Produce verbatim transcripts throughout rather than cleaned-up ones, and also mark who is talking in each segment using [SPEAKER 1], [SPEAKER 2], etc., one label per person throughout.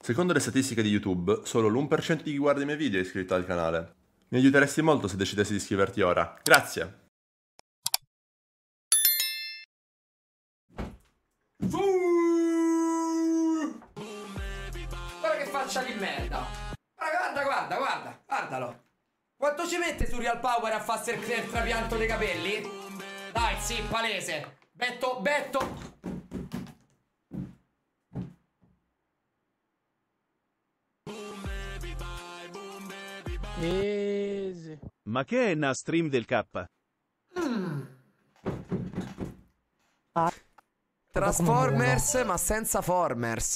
[SPEAKER 1] Secondo le statistiche di YouTube, solo l'uno per cento di chi guarda i miei video è iscritto al canale. Mi aiuteresti molto se decidessi di iscriverti ora. Grazie!
[SPEAKER 2] Guarda che faccia di merda! Guarda, guarda, guarda, guardalo! Quanto ci mette su Real Power a farsi il trapianto dei capelli? Dai, sì, palese! Betto, betto!
[SPEAKER 3] Easy.
[SPEAKER 4] Ma che è una stream del K?
[SPEAKER 2] Mm. Transformers, ma senza Formers.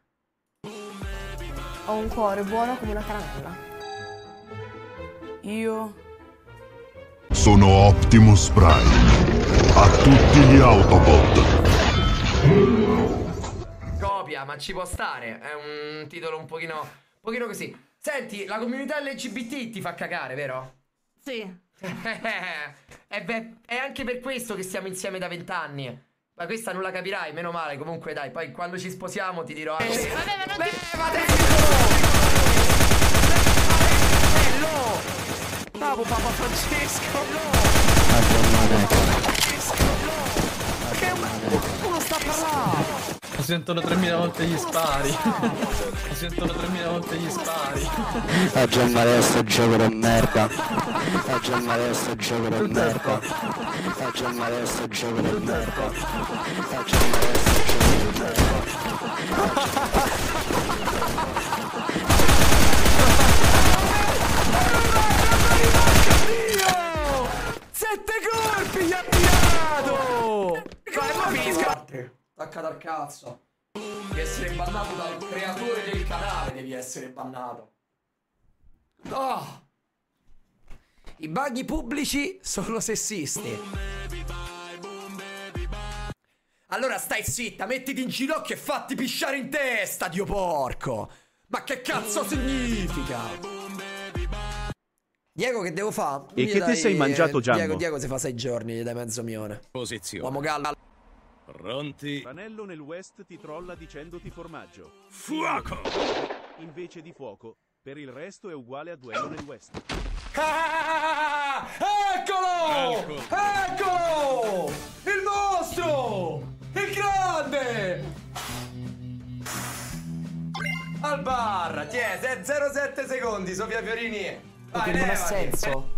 [SPEAKER 5] Ho un cuore buono come una caramella.
[SPEAKER 2] Io
[SPEAKER 6] sono Optimus Prime. A tutti gli Autobot.
[SPEAKER 2] Copia, ma ci può stare. È un titolo un pochino, un pochino così. Senti, la comunità L G B T ti fa cagare, vero?
[SPEAKER 5] Sì.
[SPEAKER 2] E beh, è anche per questo che stiamo insieme da vent'anni. Ma questa non la capirai, meno male. Comunque dai, poi quando ci sposiamo ti dirò anche...
[SPEAKER 5] Eh, vabbè, ma non ti...
[SPEAKER 2] Bello! Bravo Papa Francesco! Che uno sta a parlare!
[SPEAKER 3] Lo sentono tremila volte gli spari. Lo sentono tremila volte gli spari.
[SPEAKER 7] A Gian Maria sto gioco di merda. A Gian Maria sto gioco di merda. A Gian Maria sto gioco di merda. A Gian Maria sto gioco di merda.
[SPEAKER 2] Sette colpi gli ha tirato! Vai, ma finisca! Attaccato al cazzo. Devi essere bannato dal creatore del canale, devi essere bannato. Oh. I bagni pubblici sono sessisti. Allora stai zitta, mettiti in ginocchio e fatti pisciare in testa, Dio porco! Ma che cazzo significa? Diego, che devo fare?
[SPEAKER 4] E che te sei mangiato, Giammo?
[SPEAKER 2] Diego, Diego si fa sei giorni, gli dai mezzo milione.
[SPEAKER 8] Posizione.
[SPEAKER 2] Uomo gallo.
[SPEAKER 8] Pronti?
[SPEAKER 4] Panello nel West ti trolla dicendoti formaggio.
[SPEAKER 8] Fuoco!
[SPEAKER 4] Invece di fuoco, per il resto è uguale a duello nel West.
[SPEAKER 2] Ah, eccolo!
[SPEAKER 8] Ecco.
[SPEAKER 2] Eccolo! Il mostro! Il grande! Al bar! Ti è zero virgola sette secondi, Sofia Fiorini! Vai, non ha senso!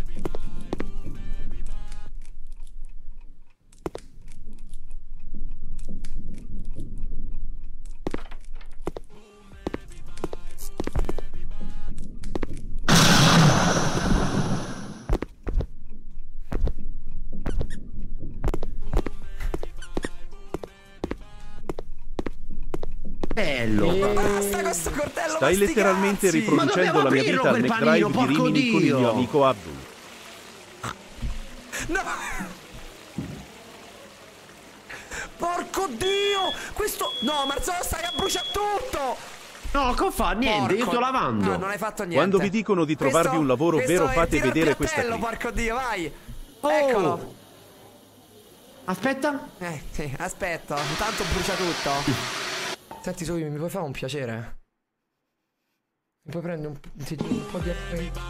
[SPEAKER 9] Bello.
[SPEAKER 2] Ma basta questo coltello!
[SPEAKER 4] Stai letteralmente riproducendo la mia vita al McDrive di Rimini con il mio amico Abdul.
[SPEAKER 2] No! Porco Dio! Questo... No, Marzolo, stai a bruciare tutto!
[SPEAKER 9] No, che fa? Niente,
[SPEAKER 2] Porco...
[SPEAKER 9] io sto lavando.
[SPEAKER 2] Ah, non hai fatto niente.
[SPEAKER 4] Quando vi dicono di trovarvi
[SPEAKER 2] questo,
[SPEAKER 4] un lavoro vero, fate vedere questa
[SPEAKER 2] qui.
[SPEAKER 4] qui.
[SPEAKER 2] Porco Dio, vai!
[SPEAKER 9] Oh.
[SPEAKER 2] Eccolo!
[SPEAKER 9] Aspetta.
[SPEAKER 2] Eh, sì, aspetta, intanto brucia tutto. Senti, Sofi, mi puoi fare un piacere? Mi puoi prendere un, un po' di...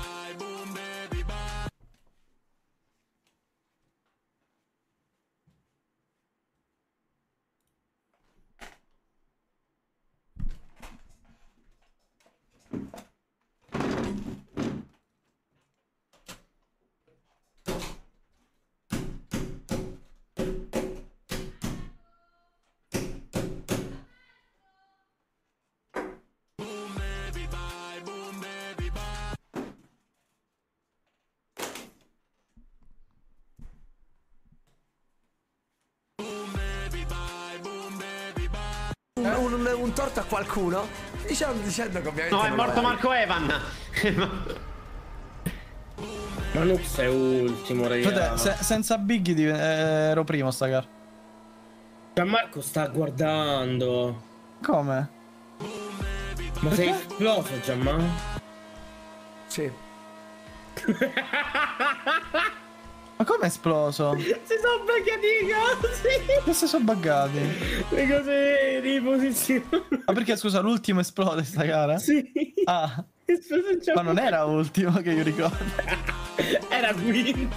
[SPEAKER 2] Un, un, un torto a qualcuno diciamo, dicendo che ovviamente
[SPEAKER 9] No, è
[SPEAKER 2] non
[SPEAKER 9] morto
[SPEAKER 2] lo è.
[SPEAKER 9] Marco Evan.
[SPEAKER 3] Manux è ultimo, raga.
[SPEAKER 10] Se, senza Biggie div- eh, ero primo sta gara.
[SPEAKER 3] Gianmarco sta guardando.
[SPEAKER 10] Come?
[SPEAKER 3] Ma perché? Sei esploso, Gianmarco?
[SPEAKER 2] Sì.
[SPEAKER 10] Ma come è esploso?
[SPEAKER 9] Si sono buggati i casi.
[SPEAKER 10] Che si sono buggati?
[SPEAKER 9] Le cose di posizione.
[SPEAKER 10] Ma perché scusa, l'ultimo esplode sta gara?
[SPEAKER 9] Sì.
[SPEAKER 10] Ah. Ma non era ultimo che io ricordo.
[SPEAKER 9] Era quinto.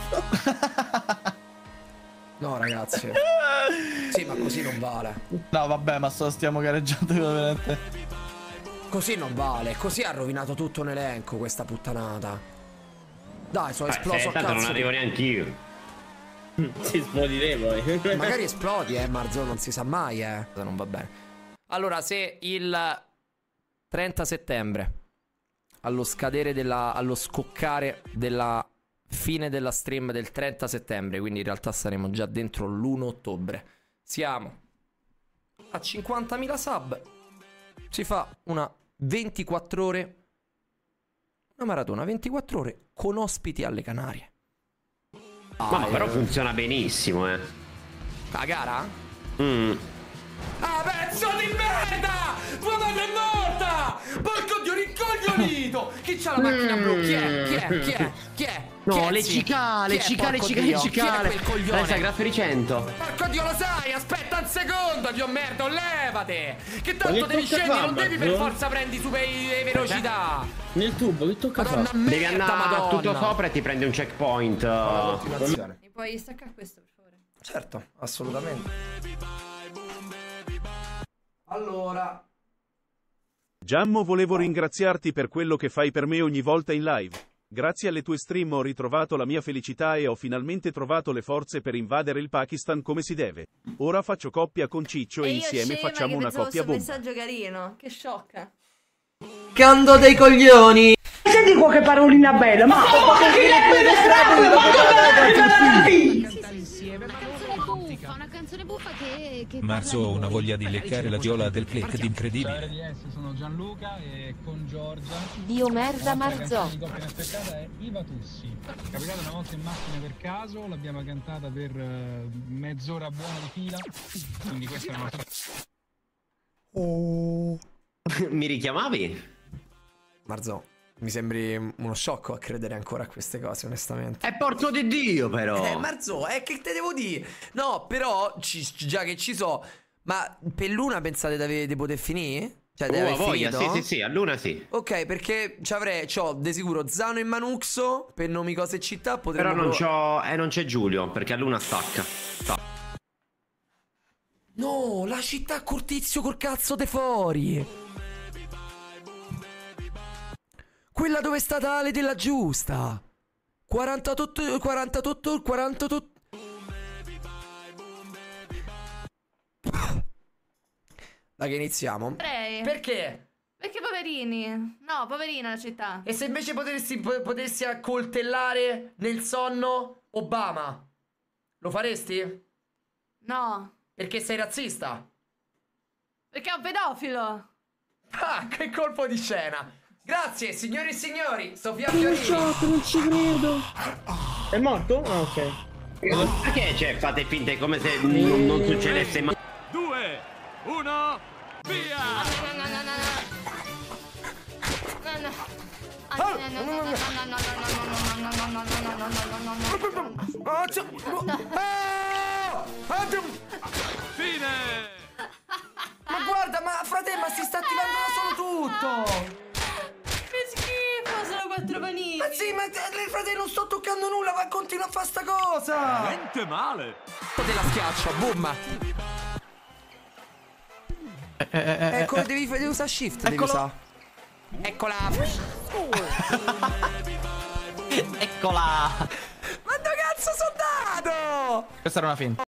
[SPEAKER 2] No ragazzi. Sì, ma così non vale.
[SPEAKER 10] No vabbè, ma sto stiamo gareggiando veramente.
[SPEAKER 2] Così non vale. Così ha rovinato tutto un elenco questa puttanata. Dai, sono
[SPEAKER 11] eh,
[SPEAKER 2] esploso a
[SPEAKER 11] tanto
[SPEAKER 2] cazzo.
[SPEAKER 11] non arrivo neanche io.
[SPEAKER 9] Si esplodiremo eh.
[SPEAKER 2] Magari esplodi eh Marzo, non si sa mai eh. Non va bene. Allora, se il trenta settembre, allo scadere della, allo scoccare della fine della stream del trenta settembre, quindi in realtà saremo già dentro l'primo ottobre, siamo a cinquantamila sub, si fa una ventiquattro ore, una maratona ventiquattro ore con ospiti alle Canarie.
[SPEAKER 11] Ah, ma però funziona benissimo, eh.
[SPEAKER 2] La gara?
[SPEAKER 11] Mm.
[SPEAKER 2] Ah, pezzo di merda! Tua madre è morta! Porco dio rincoglionito! Chi c'ha la macchina blu? Chi è? Chi è? Chi è? Chi è?
[SPEAKER 11] No,
[SPEAKER 2] Chi è,
[SPEAKER 11] le
[SPEAKER 2] sì?
[SPEAKER 11] cicale,
[SPEAKER 2] Chi è,
[SPEAKER 11] cicale,
[SPEAKER 2] porco
[SPEAKER 11] cicale,
[SPEAKER 2] Dio?
[SPEAKER 11] cicale.
[SPEAKER 2] Chi è quel coglione?
[SPEAKER 11] Dai, sai, Grafferi cento.
[SPEAKER 2] Porco dio, lo sai! Aspetta un secondo, dio merda, levate! Che tanto
[SPEAKER 9] Ma che
[SPEAKER 2] devi
[SPEAKER 9] tocca
[SPEAKER 2] scendi,
[SPEAKER 9] fa,
[SPEAKER 2] non devi per
[SPEAKER 9] Marco?
[SPEAKER 2] forza prendi super velocità!
[SPEAKER 9] Nel tubo, che tocca
[SPEAKER 2] Madonna
[SPEAKER 9] fare?
[SPEAKER 2] merda,
[SPEAKER 11] Devi andare
[SPEAKER 2] Madonna.
[SPEAKER 11] tutto sopra e ti prendi un checkpoint.
[SPEAKER 2] Continuazione.
[SPEAKER 5] Mi puoi staccare questo, per favore?
[SPEAKER 2] Certo, assolutamente. Allora...
[SPEAKER 4] Giammo, volevo ringraziarti per quello che fai per me ogni volta in live. Grazie alle tue stream ho ritrovato la mia felicità e ho finalmente trovato le forze per invadere il Pakistan come si deve. Ora faccio coppia con Ciccio e,
[SPEAKER 5] E io
[SPEAKER 4] insieme
[SPEAKER 5] scema
[SPEAKER 4] facciamo
[SPEAKER 5] che
[SPEAKER 4] una
[SPEAKER 5] pensavo
[SPEAKER 4] coppia
[SPEAKER 5] sul
[SPEAKER 4] bomba.
[SPEAKER 5] messaggio carino, che sciocca.
[SPEAKER 2] Cando dei coglioni!
[SPEAKER 12] Se dico che parolina bella, ma
[SPEAKER 13] una canzone buffa che, che
[SPEAKER 14] Marzo ho una voglia di leccare la viola del click incredibile.
[SPEAKER 15] R D S, sono Gianluca e con Giorgia.
[SPEAKER 5] Dio merda Marzò.
[SPEAKER 15] La coppia inaspettata è Iva Tussi. È capitata una volta in macchina per caso, l'abbiamo cantata per uh, mezz'ora buona di fila. Quindi questa è una nostra.
[SPEAKER 11] Oh. Mi richiamavi?
[SPEAKER 2] Marzò, mi sembri uno sciocco a credere ancora a queste cose, onestamente.
[SPEAKER 11] È porco di Dio, però.
[SPEAKER 2] Eh, Marzò, è che te devo dire? No, però, ci, già che ci so, ma per l'una pensate di, avere, di poter finire? Cioè, di
[SPEAKER 11] Oh,
[SPEAKER 2] aver
[SPEAKER 11] voglia,
[SPEAKER 2] finito?
[SPEAKER 11] sì, sì, sì, a Luna sì.
[SPEAKER 2] Ok, perché ci avrei, c'ho di sicuro Zano e Manuxo, per nomi, cose e città, potremmo...
[SPEAKER 11] Però non
[SPEAKER 2] pro-
[SPEAKER 11] c'ho, eh, non c'è Giulio, perché a Luna stacca. Sta.
[SPEAKER 2] No, la città Cortizio col cazzo de fuori. Quella dove è stata Ale della Giusta. quarantotto, quarantotto, quarantotto. Da che iniziamo?
[SPEAKER 5] Potrei.
[SPEAKER 2] Perché?
[SPEAKER 5] Perché poverini? No, poverina la città.
[SPEAKER 2] E se invece potessi, po- potessi accoltellare nel sonno Obama? Lo faresti?
[SPEAKER 5] No.
[SPEAKER 2] Perché sei razzista?
[SPEAKER 5] Perché è un pedofilo.
[SPEAKER 2] Ah, che colpo di scena. Grazie, signori e signori. Sofia Fiorini.
[SPEAKER 9] Non ci credo. È morto? Ah, ok.
[SPEAKER 11] Perché cioè, fate finta come se non, non succedesse mai?
[SPEAKER 8] Due, uno, via! Fine!
[SPEAKER 2] Ma guarda, ma frate, ma si sta attivando da solo tutto.
[SPEAKER 5] Che schifo, sono quattro panini.
[SPEAKER 2] Ma sì, ma te- frate, non sto toccando nulla, ma continua a fare sta cosa.
[SPEAKER 8] Niente male!
[SPEAKER 2] Te la schiaccio, boom.
[SPEAKER 10] Eh, eh, eh,
[SPEAKER 2] Ecco,
[SPEAKER 10] eh.
[SPEAKER 2] devi, devi usare shift, devi
[SPEAKER 10] Eccolo.
[SPEAKER 2] usare. Eccola.
[SPEAKER 10] Eccola.
[SPEAKER 2] Ma dove cazzo sono dato?
[SPEAKER 10] Questa era una finta.